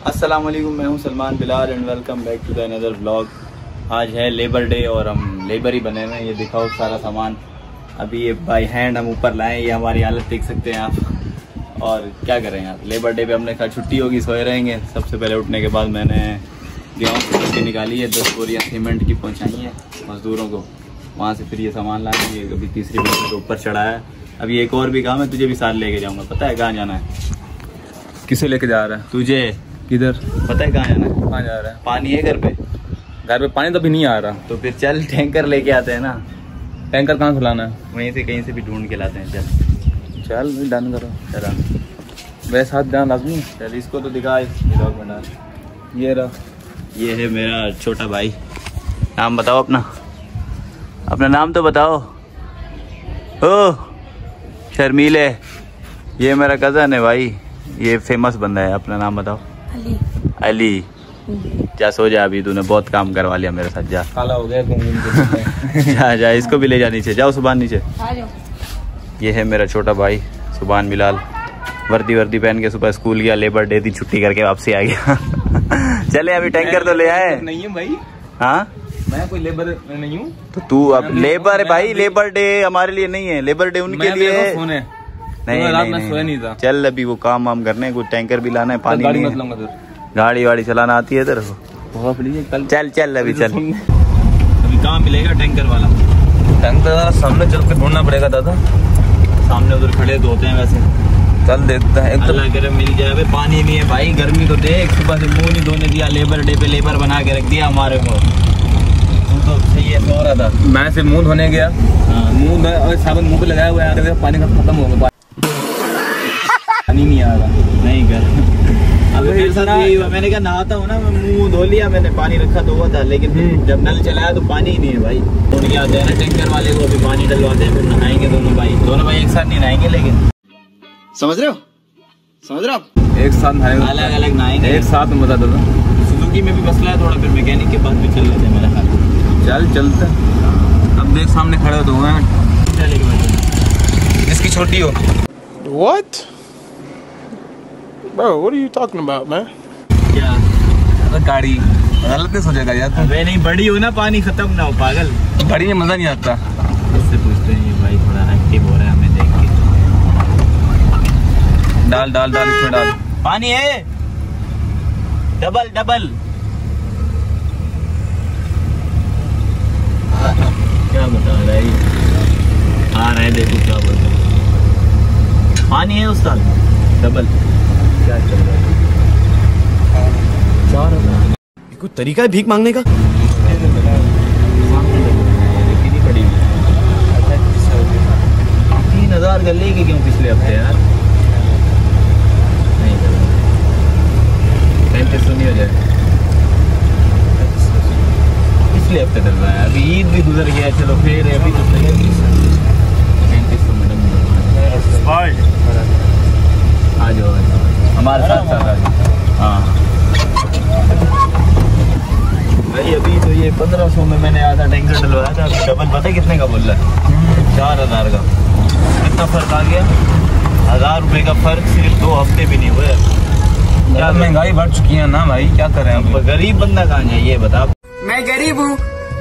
अस्सलाम वालेकुम, मैं हूं Salman Bilal and welcome back to the another vlog. आज है लेबर डे और हम लेबर ही बने हुए हैं। ये दिखाओ सारा सामान अभी ये बाई हैंड हम ऊपर लाए। ये हमारी हालत देख सकते हैं आप। और क्या करें यार, लेबर डे पे हमने कहा छुट्टी होगी, सोए रहेंगे। सबसे पहले उठने के बाद मैंने गेहूँ से छुट्टी निकाली है, 10 बोरियाँ सीमेंट की पहुँचाई है मज़दूरों को। वहाँ से फिर ये सामान लाएंगे। अभी तीसरी मंजिल के ऊपर चढ़ा है। अभी एक और भी काम है, तुझे भी साथ लेके जाऊँगा। पता है कहाँ जाना है? किसे लेके जा रहा है? तुझे। किधर? पता है कहाँ जाना है? कहाँ जा रहा है? पानी है घर पे। घर पे पानी तो अभी नहीं आ रहा। तो फिर चल टैंकर लेके आते हैं ना। टैंकर कहाँ खुलाना है? वहीं से कहीं से भी ढूंढ के लाते हैं। चल चल डन करो। चला वैसे हाथ ध्यान लाजमी। चल इसको तो दिखा, ब्लॉग में डाल। ये रहा, ये है मेरा छोटा भाई। नाम बताओ अपना, अपना नाम तो बताओ। ओ शर्मीले, ये मेरा कज़न है भाई। ये फेमस बंदा है। अपना नाम बताओ। अली। अली। जा सो जा, अभी तूने बहुत काम करवा लिया मेरे साथ। जा काला हो गया घूम जा जा, इसको भी ले जा नीचे। जाओ सुभान नीचे। आ जाओ। ये है मेरा छोटा भाई सुभान बिलाल। वर्दी पहन के सुबह स्कूल गया, लेबर डे थी, छुट्टी करके वापसी आ गया। चले अभी टैंकर तो ले आए। नहीं है भाई। हाँ मैं कोई लेबर नहीं हूँ। तो तू अब लेबर है भाई। लेबर डे हमारे लिए नहीं है, लेबर डे उनके लिए है। सोने नहीं रात में नहीं, सोया नहीं, नहीं था। चल अभी वो काम वाम करने, कोई टैंकर भी लाना है, पानी गाड़ी नहीं मत है। लाऊंगा फिर। गाड़ी वाड़ी चलाना आती है तेरे को? कल चल चल अभी चल। अभी कहाँ मिलेगा टैंकर वाला? टैंकर सामने चल के ढूंढना पड़ेगा दादा। सामने उधर खड़े तो होते हैं वैसे। चल देखते हैं। एक अल्लाह करे मिल जाए। अबे पानी नहीं है भाई, गर्मी तो देख। सुबह से मुंह नहीं धोने दिया, लेबर डे पे लेबर बना के रख दिया हमारे को। तू तो सही है, सो रहा था। मैं सिर्फ मुंह धोने गया। मुंह और साबुन मुंह पे लगाया हुआ है, पानी का खत्म हो गया। पानी नहीं आ रहा। नहीं कर। अब मेरे साथ यही हुआ। मैंने कहा नहाता हूँ ना, मैं मुंह धो लिया, मैंने पानी रखा तो हुआ था, लेकिन जब नल चलाया तो पानी ही नहीं है भाई। फोन किया आते हैं ना टैंकर वाले को, अभी पानी डलवाते हैं, फिर नहाएंगे दोनों भाई एक साथ नहीं नहाएंगे। लेकिन समझ रहे हो? समझ रहे हो? एक साथ नहाएंगे, अलग अलग नहाएंगे। एक साथ में बता दो। सुजुकी में भी मसला है थोड़ा, फिर मैकेनिक के पास भी चल लेते हैं मेरा ख्याल। चलते। अब देख सामने खड़े तो हुए इसकी छोटी हो। What? Bro, what are you talking about, man? क्या? गाड़ी गलत नहीं सोचेगा यार। अबे नहीं, बड़ी हो ना, पानी खत्म ना हो पागल। गाड़ी में मजा नहीं आता। इससे पूछते हैं ये भाई थोड़ा एक्टिव हो रहा है हमें देख के। डाल डाल डाल, इसमें डाल। पानी है डबल डबल। क्या बता रहा है? आ रहा है, देखो क्या बोल रहा है। पानी है उस्ताद डबल। क्या चल रहा है? 4,000। कोई तरीका है भीख मांगने का? 3,000 का लेके क्यों पिछले हफ्ते यार? नहीं 3500 नहीं हो जाए? पिछले हफ्ते डल रहा है। अभी ईद भी गुजर गया, चलो फिर अभी तो सही है। 3500 मैडम आ जाओ हमारे साथ साथ आ जाओ। हाँ भाई अभी तो ये 1500 में मैंने आधा टैंकर डलवाया था। डबल पता है कितने का बोल रहा है? 4,000 का। कितना फर्क आ गया? 1,000 रुपये का फर्क सिर्फ 2 हफ्ते भी नहीं हुए। क्या महंगाई बढ़ चुकी है ना भाई, क्या करें अब? गरीब बंदा कहाँ जाए ये बता। मैं गरीब हूँ,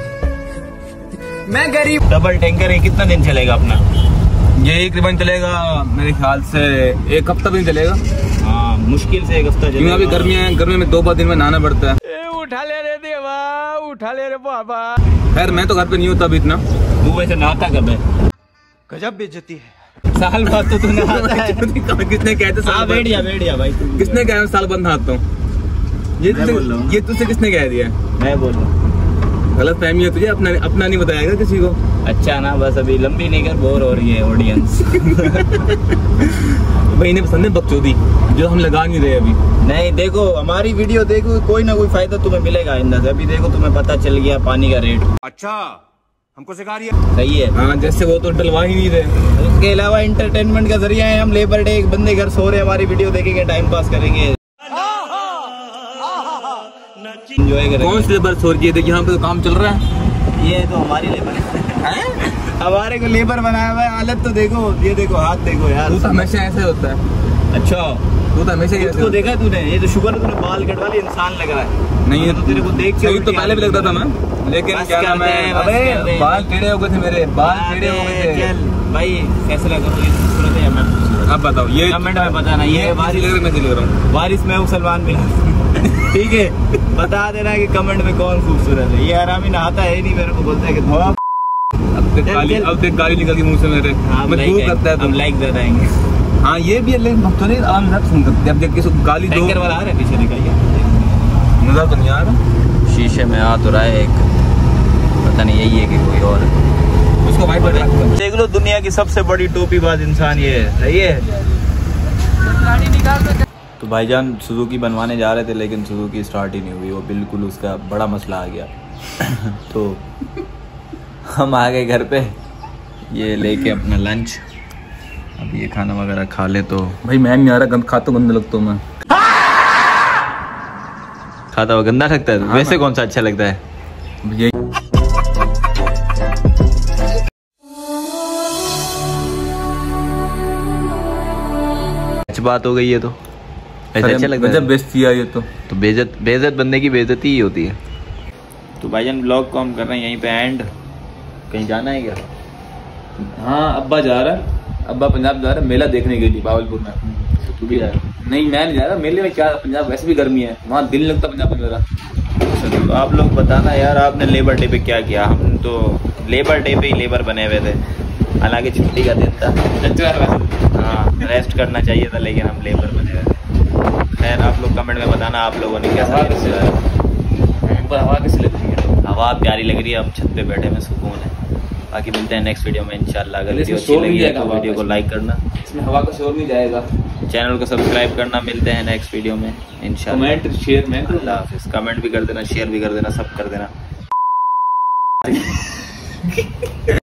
मैं गरीब। डबल टैंकर है, कितना दिन चलेगा अपना? ये तकरीबन चलेगा मेरे ख्याल से 1 हफ्ता भी नहीं चलेगा। हाँ मुश्किल से 1 हफ्ता क्योंकि चलेगा। अभी गर्मी में 2 दिन में नहाना पड़ता है। उठा ले रे देवा, उठा ले रे बाबा। खैर मैं तो घर पे नहीं होता अभी इतना। तू वैसे नहाता कब है? गजब बेइज्जती है। साल बाद तो तू नहाता है। किसने कहते हाँ बैठ भाई तू। किसने कहा साल बाद नहाता हूँ? मैं बोल रहा हूँ। ये तुझसे किसने कह दिया? मैं बोल रहा हूँ। गलत फहमी है तुझे, अपना नहीं बताएगा किसी को। अच्छा ना, बस अभी लंबी नहीं कर, बोर हो रही है ऑडियंस। भाई इन्हें पसंद है बकचोदी, जो हम लगा नहीं रहे अभी। नहीं देखो हमारी वीडियो देखो, कोई ना कोई फायदा तुम्हें मिलेगा आइंदा से। अभी देखो तुम्हें पता चल गया पानी का रेट। अच्छा हमको सिखा रही है। सही है। हाँ जैसे वो तो डलवा ही नहीं रहे। उसके अलावा इंटरटेनमेंट का जरिया है। हम लेबर डे, एक बंदे घर सो रहे, हमारी वीडियो देखेंगे, टाइम पास करेंगे, एंजॉय करेंगे। कौन सी लेबर सो रही है? यहाँ पे तो काम चल रहा है। ये तो हमारी लेबर है। हमारे को लेबर बनाया हुआ है। हालत तो देखो, ये देखो हाथ देखो यार। हमेशा ऐसे होता है। अच्छा तू तो हमेशा ही उसको देखा तूने? ये तो शुगर तूने बाल कटवा लिए, इंसान लग रहा है। नहीं है तो तेरे को देख के सही तो पहले भी लगता था मैं, लेकिन बस क्या कर नाम दे, है, बस कर अबे दे। बाल टेढ़े हो गए थे मेरे, बाल टेढ़े हो गए थे। चल भाई फैसला करो, ये खूबसूरत है या मैं खूबसूरत? अब बताओ, ये कमेंट में बताना। ये वारिस मैं लग रहा हूँ, वारिस में हूँ, सलमान बिन। ठीक है, बता देना कि कमेंट में कौन खूबसूरत है। ये आरामी नहाता है नहीं, मेरे को बोलता है कि अब देख गाली निकल गई मुंह से मेरे, मजबूर करता है। हम लाइक दे देंगे। हाँ ये भी है, लेकिन थोड़ी आराम से सुन सकते हैं। अब देख किसी को गाली दो, टैंकर वाला आ रहा है पीछे, दिखाइए। नजर तो नहीं आ रहा, शीशे में आ तो रहा है एक, पता नहीं यही है कि कोई और है। उसको भाई बड़ा देख लो, दुनिया की सबसे बड़ी टोपीबाज इंसान ये है। सही है। तो भाईजान सुजुकी बनवाने जा रहे थे, लेकिन सुजुकी स्टार्ट ही नहीं हुई, वो बिल्कुल उसका बड़ा मसला आ गया। तो हम आ गए घर पे, ये लेके अपना लंच। अब ये खाना वगैरह खा ले तो भाई मैं नहीं आ रहा, गंद खाता गंदा लगता हूँ मैं। खाता हुआ गंदा लगता है। हाँ वैसे कौन सा अच्छा लगता है? ये अच्छी बात हो गई है तो वैसे अच्छा लगता है। जब बेइज्जती आई है तो बेइज्जत बंदे की बेइज्जती ही होती है। तो भाईजान ब्लॉग को हम कर रहे हैं यहीं पे एंड। कहीं जाना है क्या? हाँ अब्बा जा रहा है, अब्बा पंजाब जा रहा है मेला देखने के लिए भावलपुर में। तो तू भी जा रहा है? नहीं मैं नहीं जा रहा, मेले में क्या, पंजाब वैसे भी गर्मी है, वहाँ दिल लगता पंजाब में मेरा। तो आप लोग बताना यार, आपने लेबर डे पे क्या किया? हम तो लेबर डे पे ही लेबर बने हुए थे, हालांकि छुट्टी का दिन था। हाँ रेस्ट करना चाहिए था, लेकिन हम लेबर बने हुए थे। खैर आप लोग कमेंट में बताना आप लोगों ने कैसा किया। हवा कैसी लगती है? हवा प्यारी लग रही है, अब छत पे बैठे में सुकून है। बाकी मिलते हैं नेक्स्ट वीडियो में इंशाल्लाह। अगर वीडियो अच्छी लगी है तो वीडियो को लाइक करना, इसमें हवा का शोर नहीं जाएगा, चैनल को सब्सक्राइब करना। मिलते हैं नेक्स्ट वीडियो में इंशाल्लाह। कमेंट शेयर में अल्लाह हाफिज़। कमेंट भी कर देना, शेयर भी कर देना, सब कर देना।